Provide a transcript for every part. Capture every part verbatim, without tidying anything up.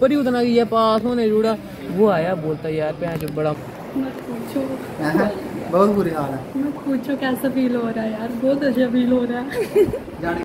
Paper ही उतना किया पास होने जुड़ा। वो आया बोलता यार भैन जो बड़ा मत पूछो, बहुत बुरी हाल है। मत पूछो कैसा फील हो रहा है यार, बहुत अच्छा फील हो रहा है।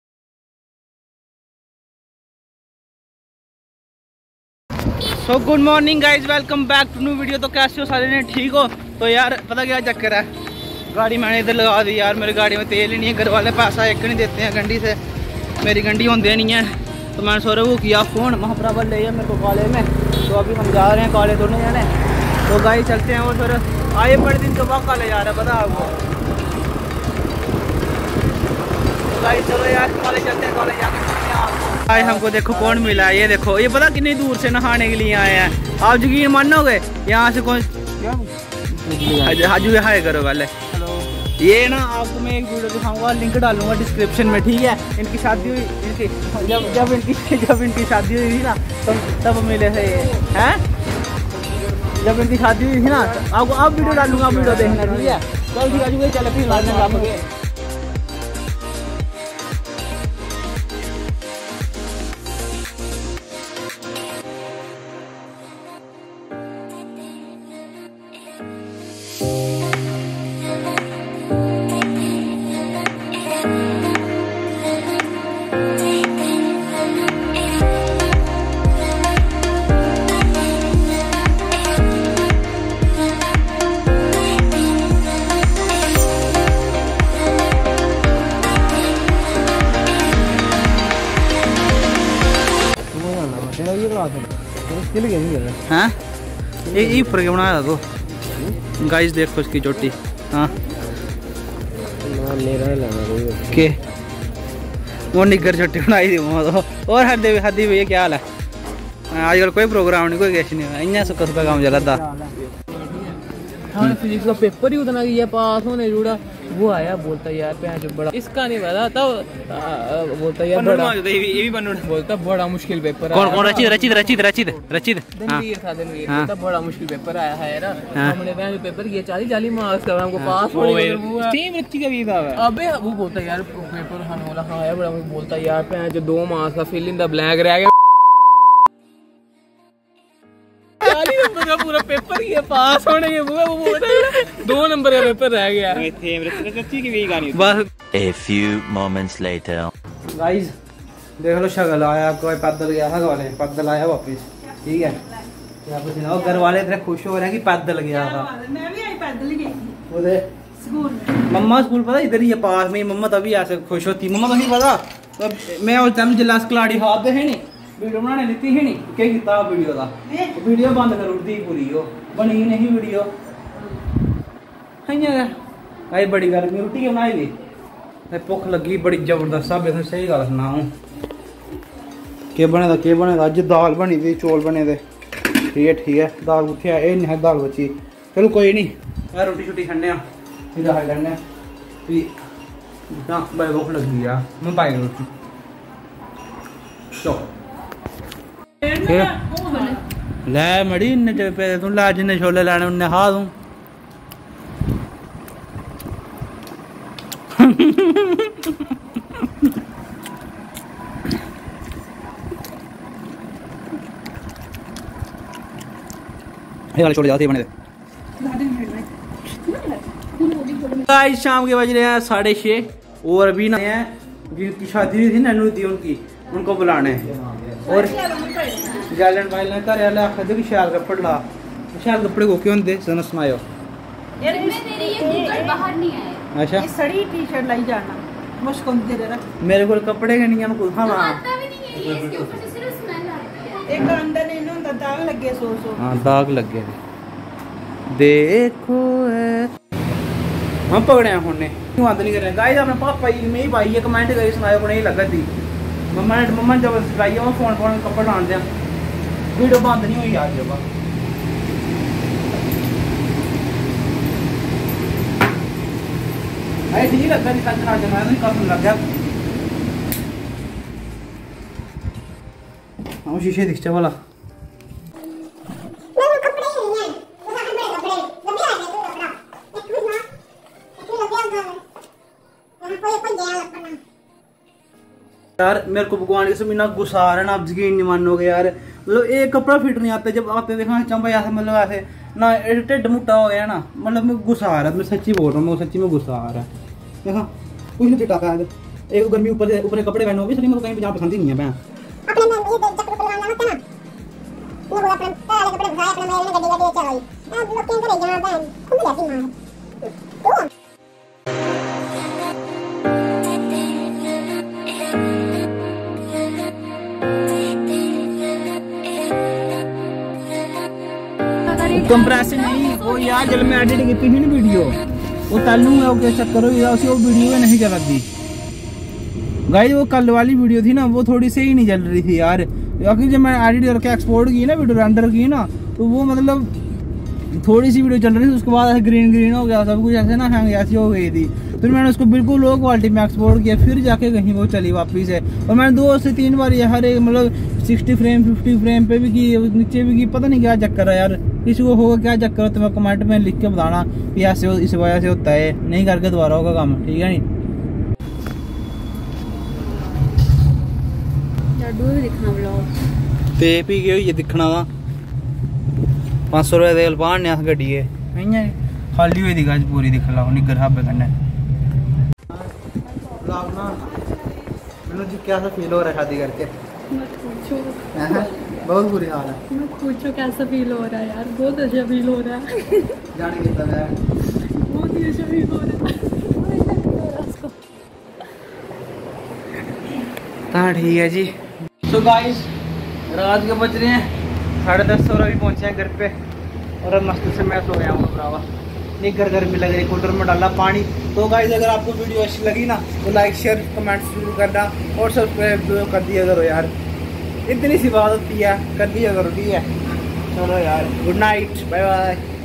So good morning guys, welcome back to new video. तो कैसे हो सारे ने, ठीक हो? तो यार पता क्या चक्कर है, गाड़ी मैंने इधर लगा दी यार। मेरी गाड़ी में तेल ही नहीं है, घर वाले पैसा एक नहीं देते हैं गंडी से, मेरी गंडी होती नहीं है। तो मैंने सौरभ को किया फ़ोन, महाप्रभा ले जाए मेरे को कॉलेज में। तो अभी हम जा रहे हैं कॉलेज दोनों जाने। तो गाड़ी चलते हैं। और फिर आए बड़े दिन के बाद कॉलेज जा रहा है, पता आपको। तो गाड़ी चलो यार कॉलेज चलते हैं, कॉलेज जाके आज हमको देखो कौन मिला है। ये देखो, ये पता कितनी दूर से नहाने के लिए आए हैं। आप यकीन मानोगे, यहाँ से कौन हाजू हाय करो पहले। ये ना आपको मैं एक वीडियो दिखाऊंगा, लिंक डालूंगा डिस्क्रिप्शन में, ठीक है। इनकी शादी हुई, इनकी जब जब इनकी जब इनकी शादी हुई थी ना, तब तब मिले थे ये, हैं जब इनकी शादी हुई थी ना। आपको आप वीडियो डालूंगा, वीडियो देखना, ठीक है। चल ठीक है, चले फिर लाने गए। हाँ ये ऊपर के बनाया तो गाइस देखो इसकी चोटी। हाँ के वो निगर चोटी बनाई थी वो। और हदी हदी भैया क्या हाल है? आजकल कोई प्रोग्राम नहीं, कोई कैश नहीं है, इन्ना सुखा सुखा काम चला था। फिजिक्स का पेपर ही उतना किया पास होने जुड़ा। वो आया बोलता यार भैन जो बड़ा, इसका नहीं पता तब बोलता यार बड़ा, ये भी बोलता बड़ा मुश्किल पेपर। कौन कौन रचित रचित रचित रचित रचित धनवीर था, धनवीर बोलता बड़ा मुश्किल पेपर आया है ना। हमने भैन जो पेपर किया चालीस चालीस मार्क्स का, हमको पास होने सेम रच्ची का भी था। अबे वो बोलता यार पेपर खाने वाला हाँ है बड़ा, बोलता यार भैन जो दो मार्क्स का फिल इन द ब्लैंक रह गया। का पूरा पेपर ही पास होने के वो वो दो नंबर का पेपर रह गया। बस a few moments later guys देख लो, शगल आया आपको, पैदल गया था वाले, पैदल आया वापस, ठीक है। क्या कुछ ना, घर वाले इतने खुश हो रहे हैं कि पैदल गया था। मैं भी आई पैदल गई थी उधर स्कूल। मम्मा स्कूल पता इधर ही है पास में, मम्मा तभी ऐसे खुश होती। मम्मा कहीं पता तो मैं उस टाइम जिला कलाड़ी हाथ दे है नहीं वीडियो बनाने लीती है नहीं, क्या किया वीडियो का, वीडियो बंद कर उड़ती पूरी, हो बनी नहीं वीडियो। भाई बड़ी गर्मी, रोटी क्यों बनाई थी, भुख लगी बड़ी जबरदस्त। सब सही गल सुना हूँ, के बने दा के बने दा अज दाल बनी थी, चौल बने थे, ठीक है ठीक है। दाल कुत्थे है, नहीं है दाल बची, चलो कोई नहीं, मैं रोटी शोटी खन्ने फिर आ लैने बड़ी भुख लगी आ, मैं पाई रोटी। चलो ले मड़ी इन्ने च पे तू ला, जिन्ने छोले लैने उन्ने खा तू। छोले जाते बने आज शाम के बज रहे हैं साढ़े छः। और अभी ना है जिनकी शादी हुई थी नन्नू थी उनकी, उनको बुलाने और गैलन वाले घर वाले आखदे कि शैल कपड़े ला, शैल कपड़े को क्यों होंदे सना सनायो यार मेरे ये गूगल बाहर नहीं आया। अच्छा ये सड़ी टी-शर्ट लाई जाना मुश्किल दे रहा, मेरे को कपड़े के नहीं है, मैं हां आता भी नहीं है, ये इसके ऊपर से सिर्फ स्मेल आती है। एक अंदर नहीं ना दाग लगे सो सो। हां दाग लगे देखो हम पकड़े हैं होने क्यों बात नहीं कर रहे गाइस। अपने पापा ही में ही भाई ये कमेंट करी सुनायो को नहीं लगा थी। मम्मा ने मम्मा ने जब सिखाई वो फोन फोन कपड़े लान दिया, वीडियो बंद नहीं हुई आज जब आई ठीक लगा नहीं कंच ना जमा नहीं कब लग गया। हम शीशे दिखते वाला यार मेरे को भगवान के सब इतना गुस्सा आ रहा है ना, आप यकीन नहीं मानोगे यार। मतलब एक कपड़ा फिट नहीं आता, जब आते देखा चंबा ऐसे मतलब ऐसे ना टिड्ड मुट्टा हो गया ना, मतलब मैं गुस्सा आ रहा है, मैं सच्ची बोल रहा हूँ, मैं सच्ची में गुस्सा आ रहा है। देखा कुछ नहीं फिट आता है, एक गर्मी ऊपर से ऊपर कपड़े पहनो भी सही मेरे को कहीं भी जहाँ पसंद ही नहीं है। मैं कंप्रेशन नहीं वो यार जब मैं एडिट की थी ना वीडियो वो तलू है वो चक्कर हो गया उसी वो वीडियो नहीं चल रही गाइस। वो कल वाली वीडियो थी ना वो थोड़ी सही नहीं चल रही थी यार, क्योंकि जब मैं एडिट करके एक्सपोर्ट की ना वीडियो रेंडर की ना तो वो मतलब थोड़ी सी वीडियो चल रही थी, उसके बाद ऐसे ग्रीन ग्रीन हो गया सब कुछ ऐसे ना हैंग ऐसी हो गई थी। फिर मैंने उसको बिल्कुल लो क्वालिटी में एक्सपोर्ट किया, फिर जाके कहीं वो चली वापस है। और मैंने दो से तीन बार ये हर एक मतलब सिक्सटी फ्रेम फिफ्टी फ्रेम पे भी की, नीचे भी की, पता नहीं क्या चक्कर है यार, किसी को होगा क्या चक्कर है तो मैं कमेंट में लिख के बताना कि ऐसे इस वजह से होता है, नहीं करके दोबारा होगा काम, ठीक है नहीं। ते पी के ये दिखना वा पाँच सौ रुपये तेल पाने अस गड्डी खाली हुई दी गज पूरी दिख लो निगर हाबे कन्नै। कैसा फील हो रहा है शादी करके? बहुत बुरी हाल है। मत पूछो कैसा फील हो रहा है यार, बहुत अच्छा फील हो रहा है। जाने कितना है बहुत ही अच्छा फील हो रहा है। हाँ ठीक है जी। सो गाइस रात के बज रहे हैं साढ़े दस और अभी पहुंचे हैं घर पे और मस्त से मैं सो गया हूँ भरावा, नहीं घर गर्मी लग रही, कूलर में डाला पानी। तो गाइस अगर आपको वीडियो अच्छी लगी ना तो लाइक शेयर कमेंट जरूर करना और सब्सक्राइब कर दिया करो यार, इतनी सी बात होती है, कर दिया करो ठीक है। चलो यार गुड नाइट बाय बाय।